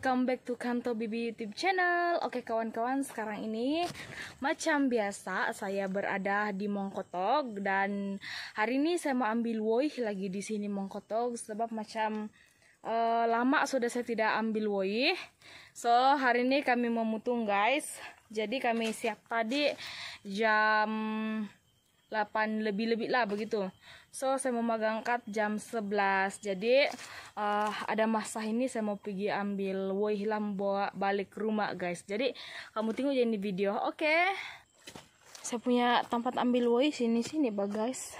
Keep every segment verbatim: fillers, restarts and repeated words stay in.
welcome back to Kanto Bibi YouTube channel. Oke kawan-kawan, sekarang ini macam biasa saya berada di Mongkotog dan hari ini saya mau ambil woi lagi di sini Mongkotog sebab macam uh, lama sudah saya tidak ambil woi. So hari ini kami memutung guys. Jadi kami siap tadi jam delapan lebih-lebih lah begitu. So saya mau magangkat jam sebelas. Jadi uh, ada masa ini saya mau pergi ambil woi hilang bawa balik ke rumah guys. Jadi kamu tunggu aja di video. Oke. Okay. Saya punya tempat ambil woi sini-sini bah guys.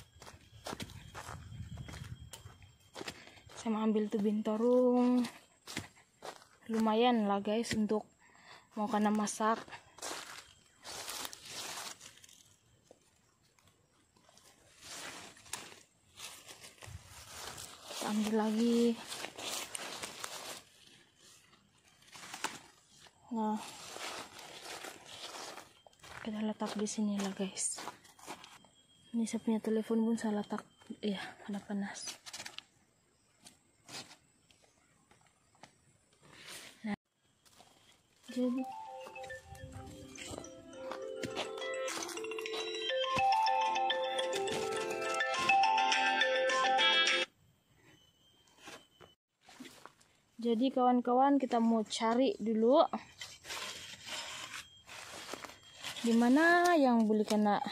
Saya mau ambil tuh bintorong. Lumayan lah guys untuk mau kena masak. Ambil lagi. Nah, kita letak di sini lah guys. Ini saya punya telepon pun saya letak, ya ada panas. Nah, jadi Jadi kawan-kawan kita mau cari dulu dimana yang boleh kena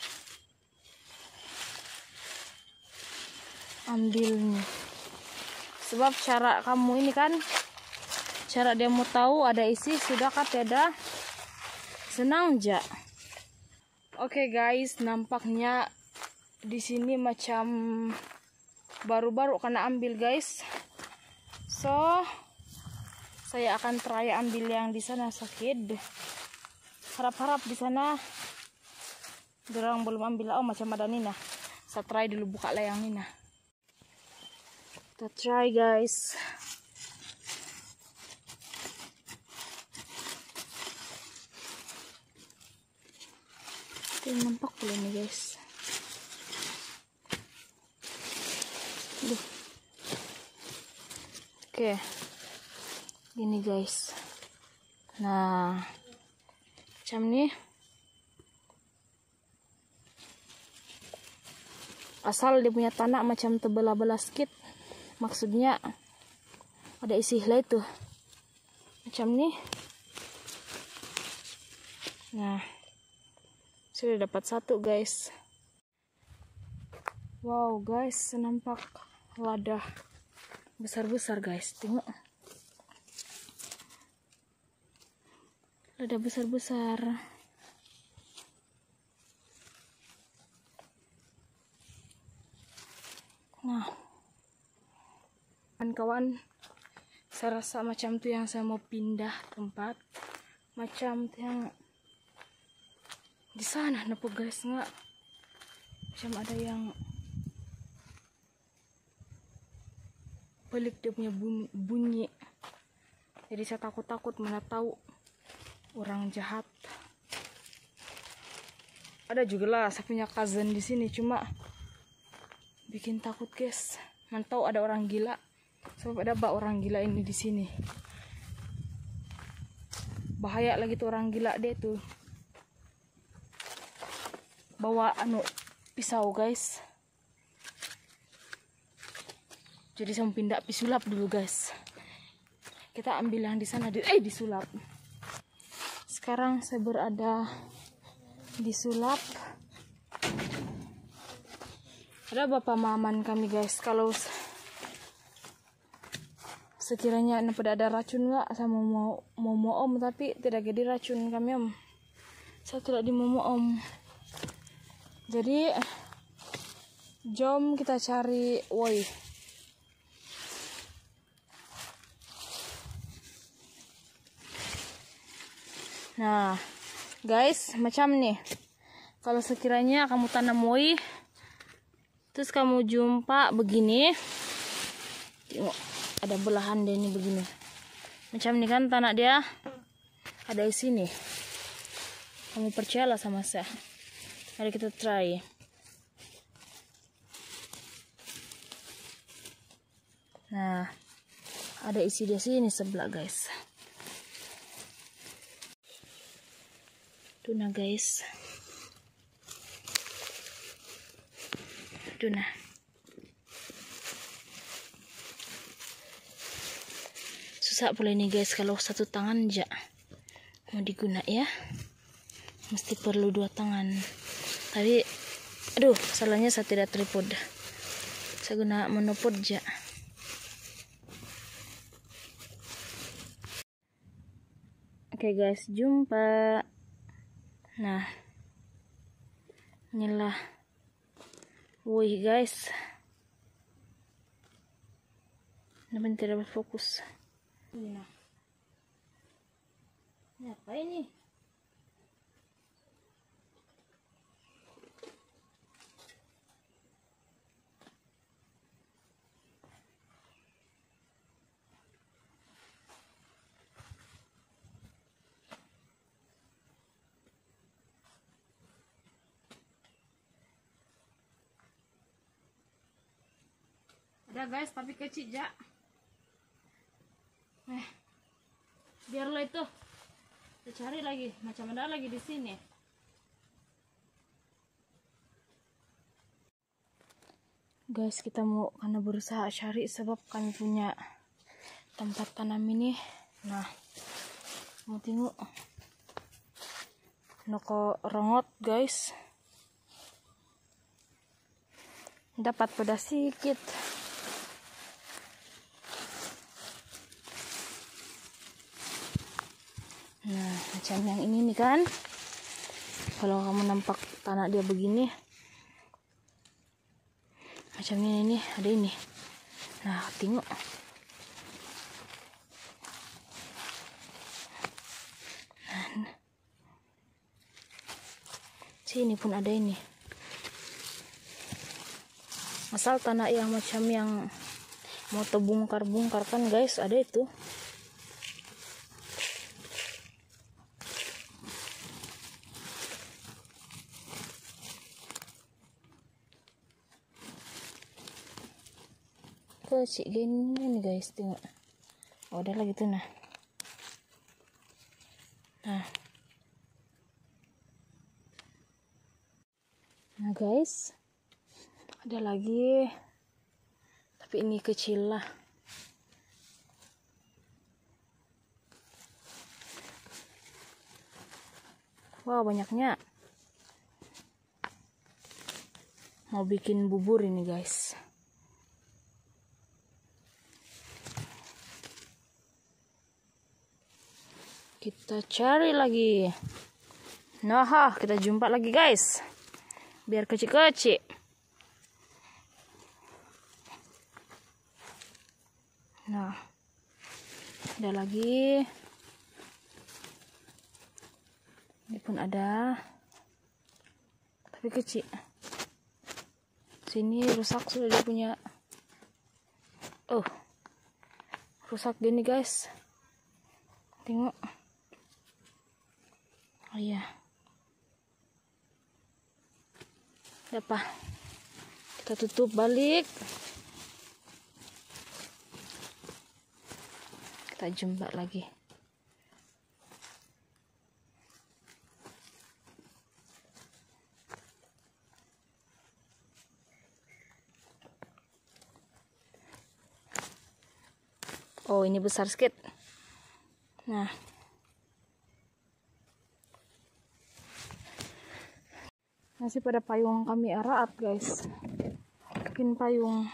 ambil nih. Sebab cara kamu ini kan cara dia mau tahu ada isi sudah kah tidak, senang aja. Oke okay guys, nampaknya di sini macam baru-baru kena ambil guys. So, saya akan try ambil yang di sana sakit. Harap-harap di sana dorang belum ambil. Oh, macam ada Nina. Saya try dulu buka lah yang Nina. Kita try guys. Ini nampak boleh nih guys. Duh. Oke, gini guys. Nah, macam nih. Asal dia punya tanah macam tebelah-belah sedikit, maksudnya ada isi helai tuh, macam nih. Nah, sudah dapat satu guys. Wow guys, nampak wadah besar-besar guys, tengok ada besar-besar. Nah kawan-kawan, saya rasa macam tuh yang saya mau pindah tempat, macam tuh yang di sana nepuk guys, nggak macam ada yang balik dia punya bunyi, bunyi. Jadi saya takut-takut, mana tahu orang jahat. Ada juga lah saya punya cousin di sini, cuma bikin takut guys. Mana tahu ada orang gila. Sebab ada bak orang gila ini di sini. Bahaya lagi tuh orang gila dia tuh. Bawa anu pisau guys. Jadi saya mau pindah pisulap dulu guys. Kita ambil yang di sana di eh disulap. Sekarang saya berada di sulap. Ada bapak maman kami guys. Kalau sekiranya pada ada racun nggak, saya mau mau mau, mau om tapi tidak jadi racun kami om. Saya tidak di mau om. Jadi jom kita cari woi. Nah guys, macam nih, kalau sekiranya kamu tanam woi terus kamu jumpa begini, tengok ada belahan dia ini begini, macam nih kan tanah dia ada di sini. Kamu percayalah sama saya. Mari kita try. Nah Ada isi di sini sebelah guys. Tuna guys. Tuna. Susah pula ini guys kalau satu tangan aja mau diguna ya. Mesti perlu dua tangan. Tapi aduh, salahnya saya tidak tripod. Saya guna monopod aja. Oke okay guys, jumpa. Nah, inilah woi guys. Namanya tidak berfokus. Nah, ini apa ini? Ada guys, tapi kecil ya. Eh, biarlah itu. Kita cari lagi, macam ada lagi di sini. Guys, kita mau karena berusaha cari sebab kami punya tempat tanam ini. Nah, mau tengok noko rongot guys. Dapat pada sedikit. Nah, macam yang ini nih kan. Kalau kamu nampak tanah dia begini, macam ini nih, ada ini. Nah, tengok. Nah, sini pun ada ini. Asal tanah yang macam yang mau terbongkar-bongkar kan guys, ada itu. Kecil gini nih guys, tengok. Oh, ada lagi tuh nah. Nah. Nah guys, ada lagi. Tapi ini kecil lah. Wow, banyaknya. Mau bikin bubur ini guys. Kita cari lagi. Nah, kita jumpa lagi guys. Biar kecil-kecil. Nah, ada lagi. Ini pun ada. Tapi kecil. Sini rusak sudah dia punya. Oh. Rusak gini guys. Tengok. Oh iya. Apa? Kita tutup balik. Kita jumpa lagi. Oh, ini besar sedikit. Nah. Masih pada payung kami araat guys. Bikin payung.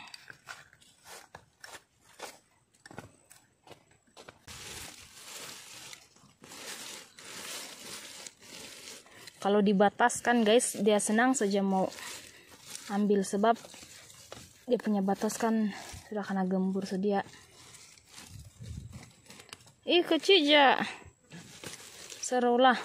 Kalau dibataskan guys, dia senang saja mau ambil sebab dia punya batas kan sudah kena gembur sedia. Ih, kecil ya. Seru lah.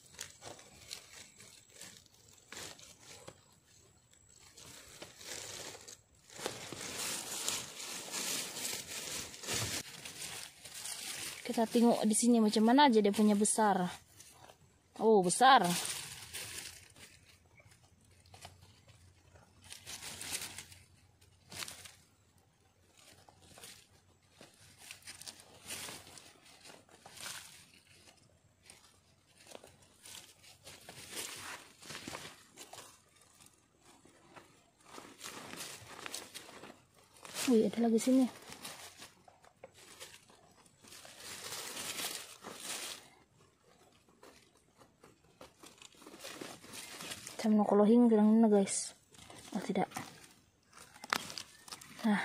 Kita tengok di sini macam mana aja dia punya besar. Oh, besar. Wih, ada lagi sini. Cam no kolohing bilang na guys. Oh tidak. Nah.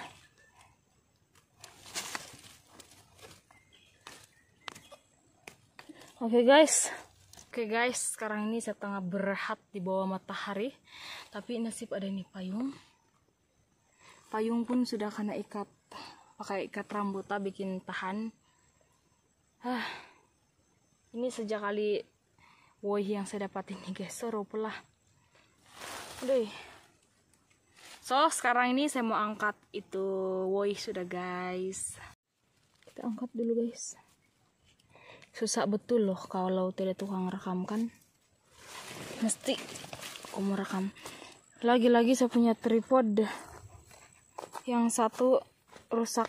Oke okay, guys. Oke okay, guys, sekarang ini saya tengah berehat di bawah matahari. Tapi nasib ada nih payung. Payung pun sudah kena ikat, pakai ikat rambutan bikin tahan. Ah. Ini sejak kali woi yang saya dapat ini guys, seru pula. Udah. So sekarang ini saya mau angkat itu woi sudah guys. Kita angkat dulu guys. Susah betul loh kalau tidak tukang rekam kan. Mesti aku mau rekam. Lagi-lagi saya punya tripod. Yang satu rusak.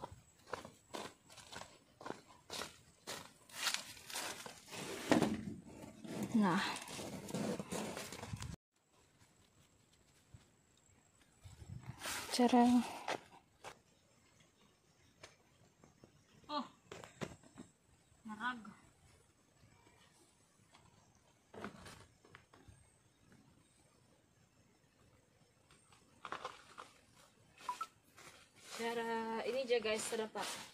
Nah. Cara oh narag cara ini aja guys, terdapat